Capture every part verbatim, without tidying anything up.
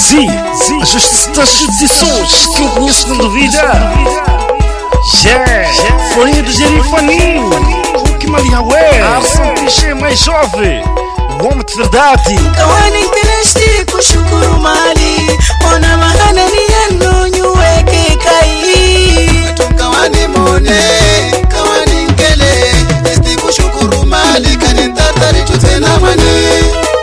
Zi, a justiça das justições que eu conheço não duvida. Yeah, Florinha do Jerifaninho, o que Maliaué, a Arsão Piché mais jovem, o homem de verdade. Kawani Kelesti kushukuru mali, ona mahana ni yano nyuweke kai. Kawani mone, kawani nkele, esti kushukuru mali, kanintatari tutena mani.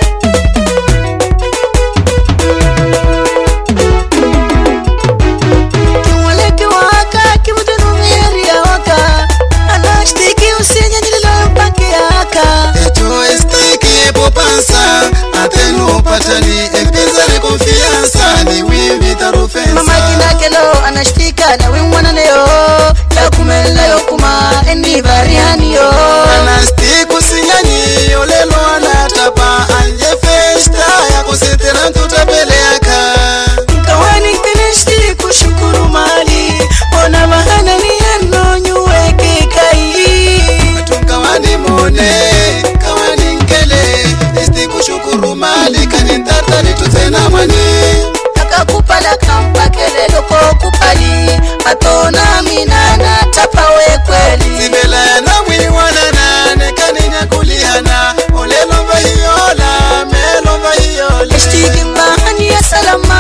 Mama kina kelo anashtika na wimwana leo ya kumela yo kuma endi bariani yo anastiku sinyani olelo anatapa anje festa ya kusetela tutapeleka. Kawani Kelesti kushukuru mali, ona mahana ni yano nyuweke kai. Kawani mone, kawani nkele, esti kushukuru mali, kanintatari tutena mani. Kupala kampa kelelo ko kupali atona minana tapawe kweli sibela na mwiwana na nekaninya kulihana olelo vaiola melo vaiola estigi mahani ya salama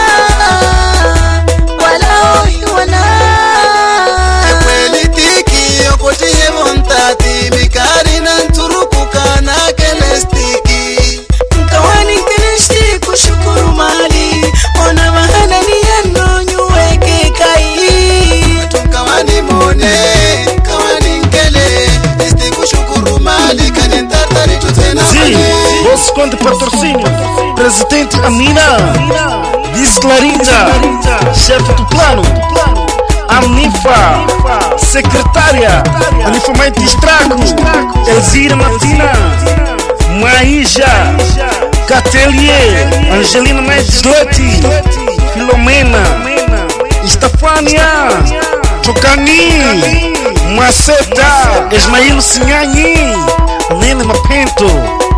wala ohiwana kweli tiki yokotiye montati mikari na nturukuka na Kelestiki. Kawani Kelesti kushukuru mali, ona mahana ni yano nyuweke kai. Kawani mone, kawani nkele, esti kushukuru mali, kanintatari tutena mani. Zi, Boss Conde Patrocínio, Presidente Amina, Diz Larinda, Chefe do Plano, Anifa, Secretária, Uniformante Estrago, Elzira Martina, Maíja, Catelier, Angelina Mendes Leite, Filomena, Estefânia, Chocani, Maceta, Esmaílo Sinhani, Nene Mapento.